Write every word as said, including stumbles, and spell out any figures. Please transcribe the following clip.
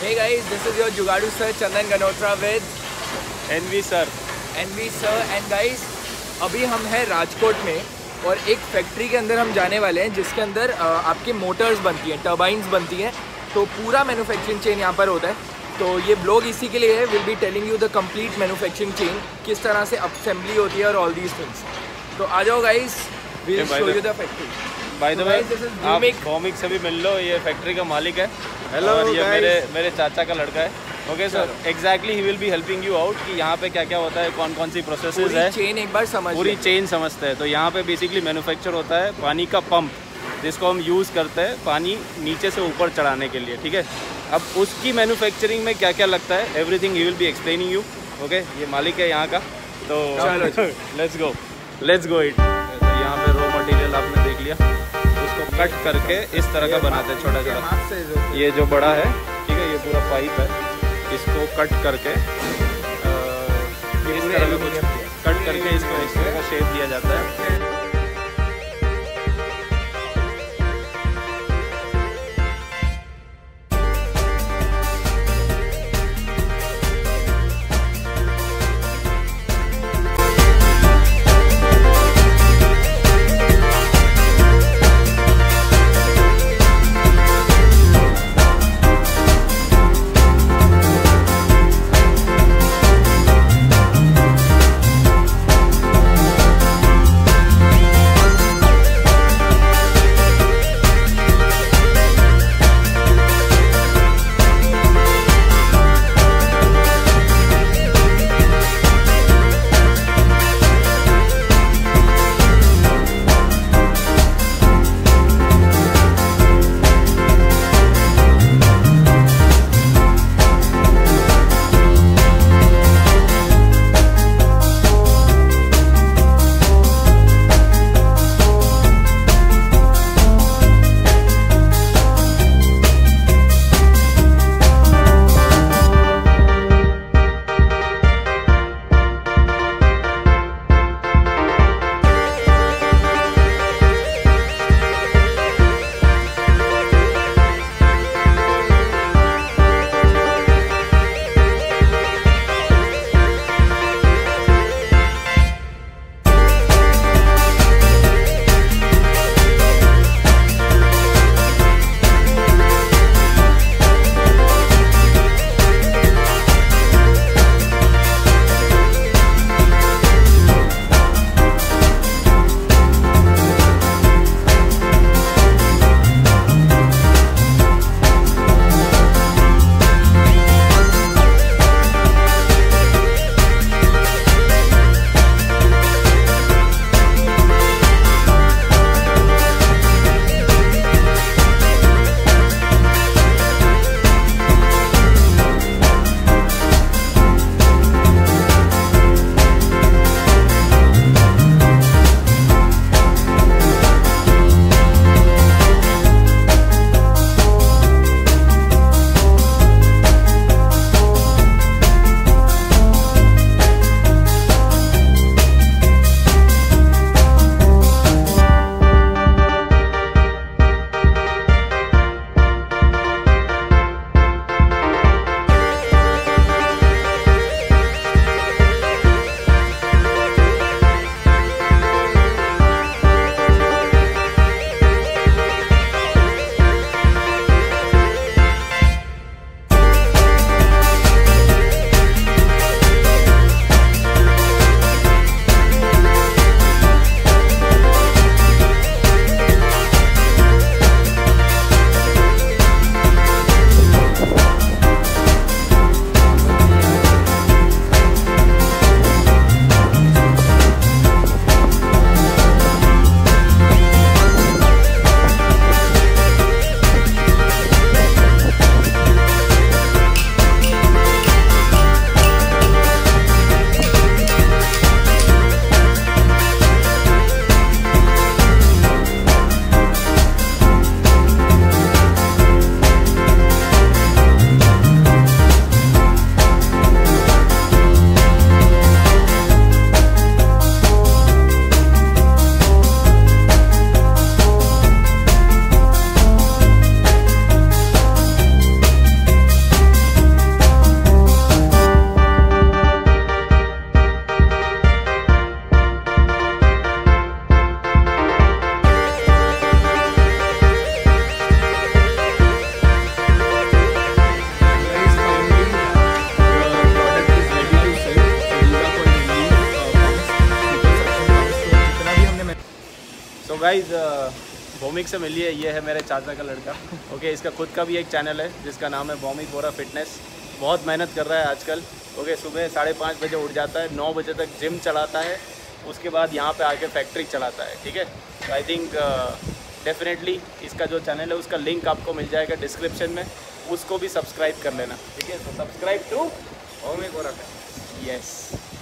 Hey guys, this is your Jugadu sir Chandan Ganotra with N V sir. N V sir and guys, अभी हम हैं राजकोट में और एक फैक्ट्री के अंदर हम जाने वाले हैं जिसके अंदर आपके मोटर्स बनती हैं, टर्बाइन्स बनती हैं। तो पूरा मैन्युफैक्चरिंग चेन यहाँ पर होता है। तो ये ब्लॉग इसी के लिए है। Will be telling you the complete manufacturing chain, किस तरह से असेंबली होती है और ऑल दीज थिंग्स। तो आ जाओ guys, will show you the factory. By the way, आप भौमिक से भी मिल लो, ये फैक्ट्री का मालिक है। हेलो, और ये मेरे मेरे चाचा का लड़का है। Okay sir, exactly he will be helping you out कि यहाँ पे क्या क्या होता है, कौन कौन सी प्रोसेसेस है, चेन एक बार समझ पूरी चेन समझते हैं। तो यहाँ पे बेसिकली मैन्युफैक्चर होता है पानी का पंप, जिसको हम यूज़ करते हैं पानी नीचे से ऊपर चढ़ाने के लिए, ठीक है। अब उसकी मैन्युफैक्चरिंग में क्या क्या लगता है, everything he will be explaining you. Okay, ये मालिक है यहाँ का। तो let's go let's go it. यहाँ पे रॉ मटेरियल आपने देख लिया, उसको कट करके इस तरह का बनाते हैं छोटा छोटा। ये जो बड़ा है, ठीक है, ये पूरा पाइप है, इसको कट करके इस तरह का कुछ कट करके इसको इस तरह का शेप दिया जाता है। गाइज भौमिक से मिलिए, ये है मेरे चाचा का लड़का। ओके okay, इसका खुद का भी एक चैनल है जिसका नाम है भौमिक बोरा फिटनेस। बहुत मेहनत कर रहा है आजकल। ओके okay, सुबह साढ़े पाँच बजे उठ जाता है, नौ बजे तक जिम चलाता है, उसके बाद यहाँ पे आके फैक्ट्री चलाता है। ठीक है, तो आई थिंक डेफिनेटली इसका जो चैनल है उसका लिंक आपको मिल जाएगा डिस्क्रिप्शन में, उसको भी सब्सक्राइब कर लेना। ठीक है, तो subscribe to Bhaumik Bora fitness. Yes.